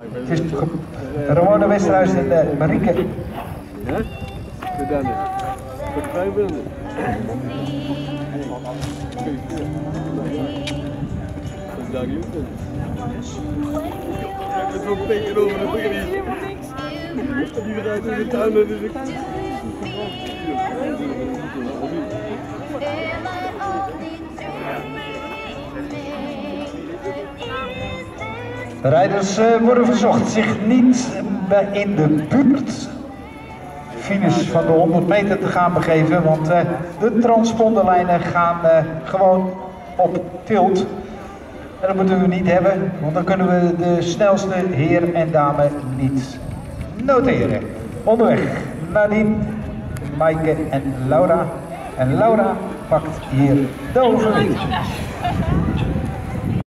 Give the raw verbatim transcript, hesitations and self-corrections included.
Het is Ramona Westerhuis en uh, Marieke. Ja? Gedaan is. Verkrijgen we het. Vandaag lukt het. Het is ook tegenover de begin. Die gaat in de tuin en is ik. De rijders uh, worden verzocht zich niet bij in de buurt finish van de honderd meter te gaan begeven, want uh, de transponderlijnen gaan uh, gewoon op tilt. En dat moeten we niet hebben, want dan kunnen we de snelste heer en dame niet noteren. Onderweg Nadine, Maaike en Laura. En Laura pakt hier de overwinning.